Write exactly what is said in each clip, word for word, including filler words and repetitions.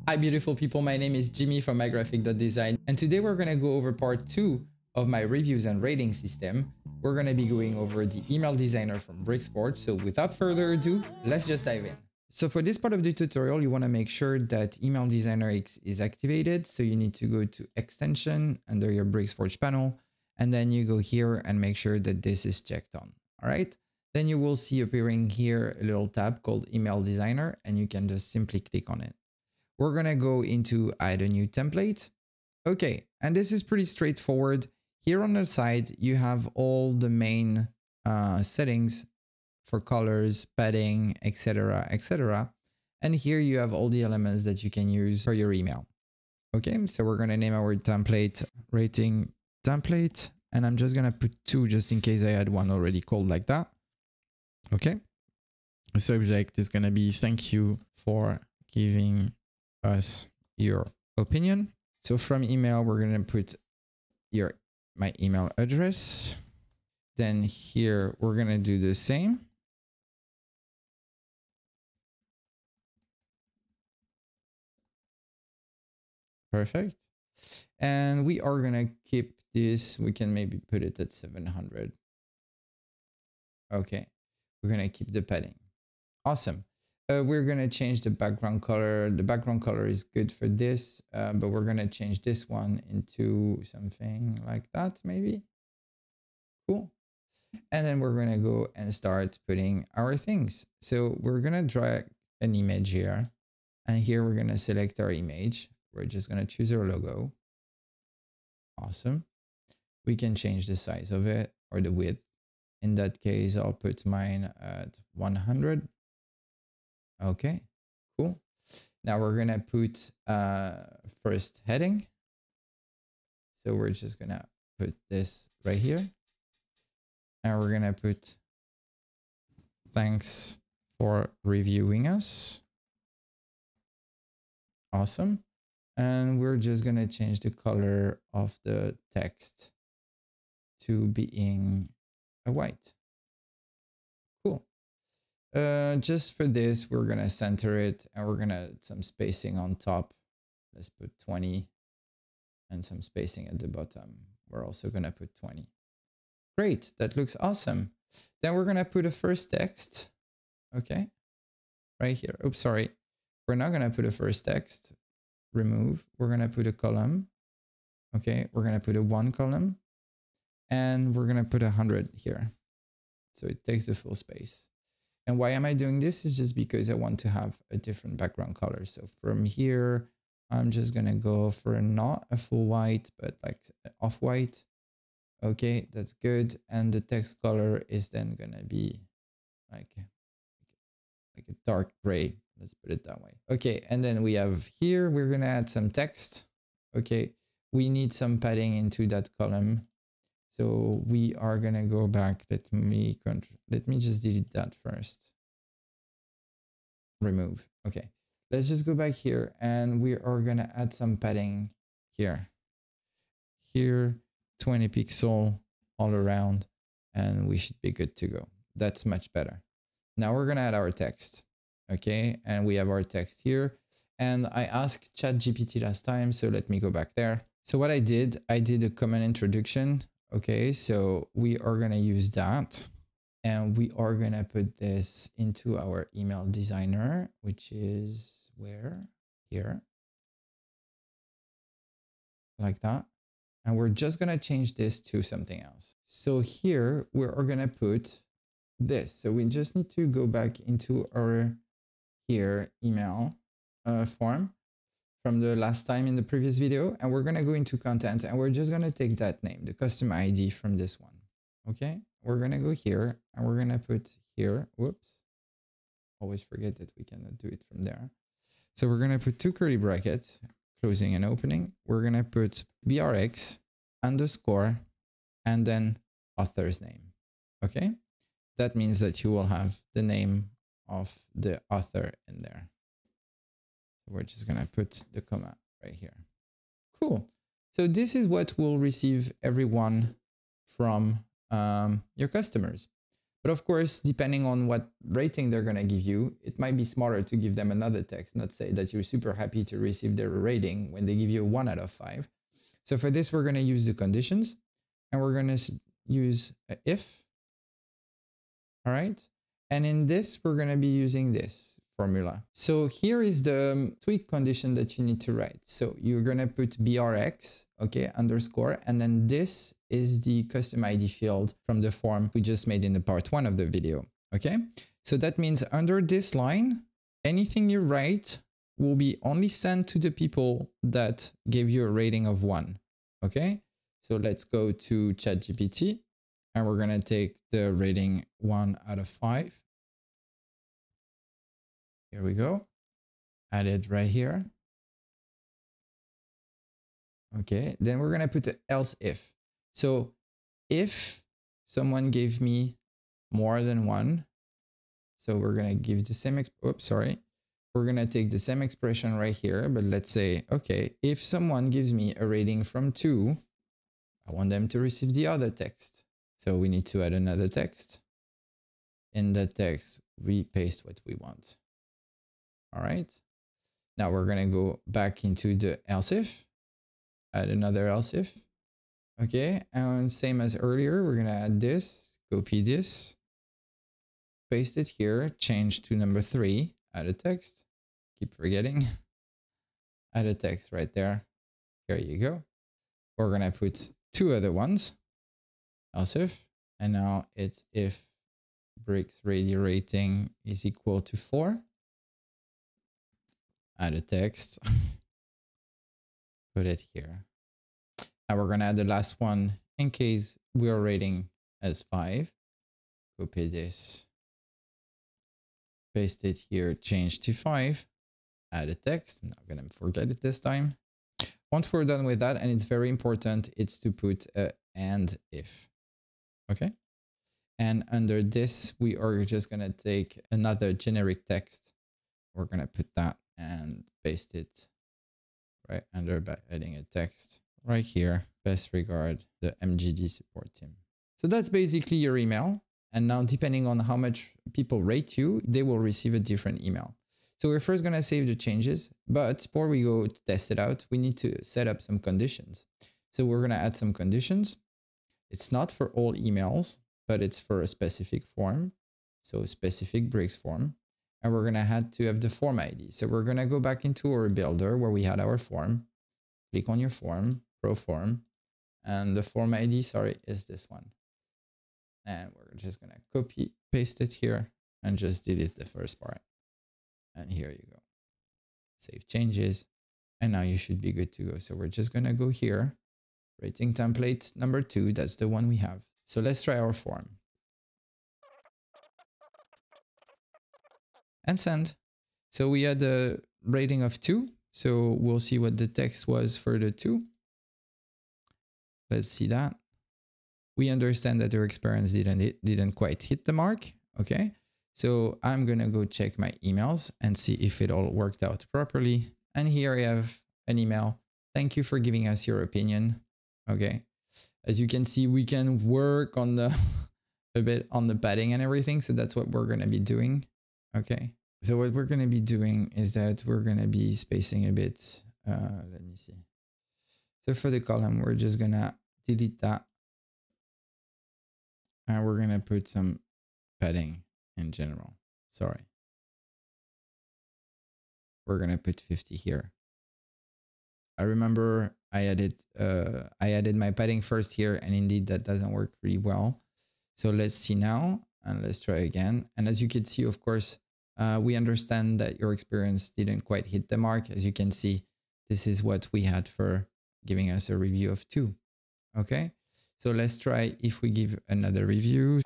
Hi beautiful people, my name is Jimmy from my graphic dot design, and today we're going to go over part two of my reviews and rating system. We're going to be going over the email designer from Bricksforge, so without further ado, let's just dive in. So for this part of the tutorial, you want to make sure that email designer is activated, so you need to go to extension under your Bricksforge panel, and then you go here and make sure that this is checked on. All right, then you will see appearing here a little tab called email designer, and you can just simply click on it. We're going to go into add a new template. Okay, and this is pretty straightforward. Here on the side, you have all the main uh, settings for colors, padding, et cetera, et cetera. And here you have all the elements that you can use for your email. Okay, so we're going to name our template rating template, and I'm just going to put two just in case I had one already called like that. Okay, the subject is going to be thank you for giving us your opinion. So from email, we're going to put your my email address. Then here we're going to do the same. Perfect. And we are going to keep this. We can maybe put it at seven hundred. Okay. We're going to keep the padding. Awesome. Uh, we're going to change the background color. The background color is good for this, uh, but we're going to change this one into something like that, maybe. Cool. And then we're going to go and start putting our things. So we're going to drag an image here. And here we're going to select our image. We're just going to choose our logo. Awesome. We can change the size of it or the width. In that case, I'll put mine at one hundred. Okay, cool. Now we're going to put uh, first heading. So we're just going to put this right here. And we're going to put thanks for reviewing us. Awesome. And we're just going to change the color of the text to being a white. Cool. Uh, just for this, we're going to center it and we're going to add some spacing on top. Let's put twenty and some spacing at the bottom. We're also going to put twenty. Great. That looks awesome. Then we're going to put a first text. Okay. Right here. Oops, sorry. We're not going to put a first text. Remove. We're going to put a column. Okay. We're going to put a one column and we're going to put a hundred here. So it takes the full space. And why am I doing this is just because I want to have a different background color. So from here, I'm just going to go for not a full white, but like off-white. Okay, that's good. And the text color is then going to be like, like a dark gray. Let's put it that way. Okay, and then we have here, we're going to add some text. Okay, we need some padding into that column. So we are going to go back. Let me, let me just delete that first. Remove. Okay. Let's just go back here and we are going to add some padding here. Here, twenty pixel all around, and we should be good to go. That's much better. Now we're going to add our text. Okay. And we have our text here. And I asked ChatGPT last time, so let me go back there. So what I did, I did a common introduction. Okay, so we are going to use that and we are going to put this into our email designer, which is where? Here. Like that. And we're just going to change this to something else. So here we are going to put this. So we just need to go back into our here email uh, form from the last time in the previous video, and we're going to go into content and we're just going to take that name, the custom I D from this one. Okay, we're going to go here and we're going to put here, whoops, always forget that we cannot do it from there. So we're going to put two curly brackets, closing and opening. We're going to put B R X underscore and then author's name. Okay, that means that you will have the name of the author in there. We're just going to put the comma right here. Cool. So this is what will receive everyone from um, your customers. But of course, depending on what rating they're going to give you, it might be smarter to give them another text, not say that you're super happy to receive their rating when they give you a one out of five. So for this, we're going to use the conditions, and we're going to use a if. All right. And in this, we're going to be using this formula. So here is the tweak condition that you need to write. So you're going to put brx, okay, underscore, and then this is the custom I D field from the form we just made in the part one of the video, okay? So that means under this line, anything you write will be only sent to the people that gave you a rating of one, okay? So let's go to ChatGPT, and we're going to take the rating one out of five. Here we go. Add it right here. Okay, then we're going to put the else if. So if someone gave me more than one, so we're going to give the same, oops, sorry. We're going to take the same expression right here, but let's say, okay, if someone gives me a rating from two, I want them to receive the other text. So we need to add another text. In the text, we paste what we want. All right. Now we're going to go back into the else if, add another else if. Okay. And same as earlier, we're going to add this, copy this, paste it here, change to number three, add a text, keep forgetting, add a text right there. Here you go. We're going to put two other ones, else if, and now it's if bricks radio rating is equal to four. Add a text, put it here. Now we're going to add the last one in case we are rating as five. Copy this, paste it here, change to five, add a text. I'm not going to forget it this time. Once we're done with that, and it's very important, it's to put a and if. Okay. And under this, we are just going to take another generic text. We're going to put that and paste it right under by adding a text right here. Best regard, the M G D support team. So that's basically your email. And now depending on how much people rate you, they will receive a different email. So we're first going to save the changes, but before we go to test it out, we need to set up some conditions. So we're going to add some conditions. It's not for all emails, but it's for a specific form. So specific bricks form. And we're going to have to have the form I D. So we're going to go back into our builder where we had our form. Click on your form, pro form. And the form I D, sorry, is this one. And we're just going to copy, paste it here, and just delete the first part. And here you go. Save changes. And now you should be good to go. So we're just going to go here. Rating template number two. That's the one we have. So let's try our form. And send. So we had a rating of two. So we'll see what the text was for the two. Let's see that. We understand that our experience didn't, hit, didn't quite hit the mark. Okay. So I'm going to go check my emails and see if it all worked out properly. And here I have an email. Thank you for giving us your opinion. Okay. As you can see, we can work on the a bit on the padding and everything. So that's what we're going to be doing. Okay. So what we're going to be doing is that we're going to be spacing a bit. Uh, let me see. So for the column, we're just going to delete that. And we're going to put some padding in general. Sorry. We're going to put fifty here. I remember I added, uh, I added my padding first here, and indeed that doesn't work really well. So let's see now, and let's try again. And as you can see, of course, uh, we understand that your experience didn't quite hit the mark. As you can see, this is what we had for giving us a review of two. Okay. So let's try if we give another review.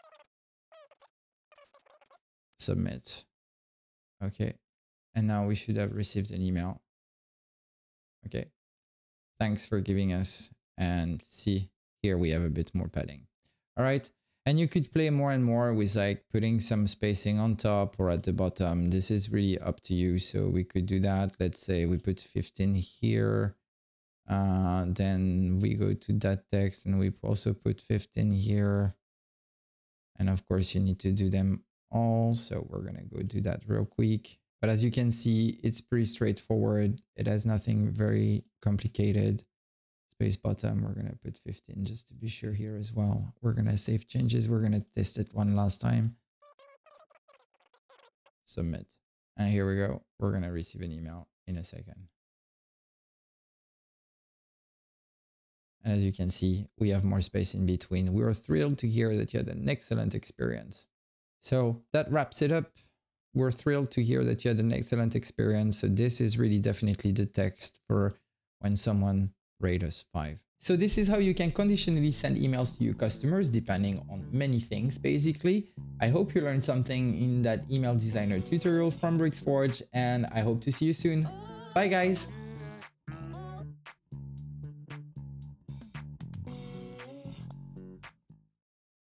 Submit. Okay. And now we should have received an email. Okay. Thanks for giving us, and see here we have a bit more padding. All right. And you could play more and more with like putting some spacing on top or at the bottom. This is really up to you. So we could do that. Let's say we put fifteen here. Uh, then we go to that text and we also put fifteen here. And of course, you need to do them all. So we're going to go do that real quick. But as you can see, it's pretty straightforward. It has nothing very complicated. Space bottom, we're going to put fifteen just to be sure here as well. We're going to save changes. We're going to test it one last time. Submit. And here we go. We're going to receive an email in a second. And as you can see, we have more space in between. We are thrilled to hear that you had an excellent experience. So that wraps it up. We're thrilled to hear that you had an excellent experience. So this is really definitely the text for when someone rates us five. So this is how you can conditionally send emails to your customers, depending on many things, basically. I hope you learned something in that email designer tutorial from Bricksforge, and I hope to see you soon. Bye, guys.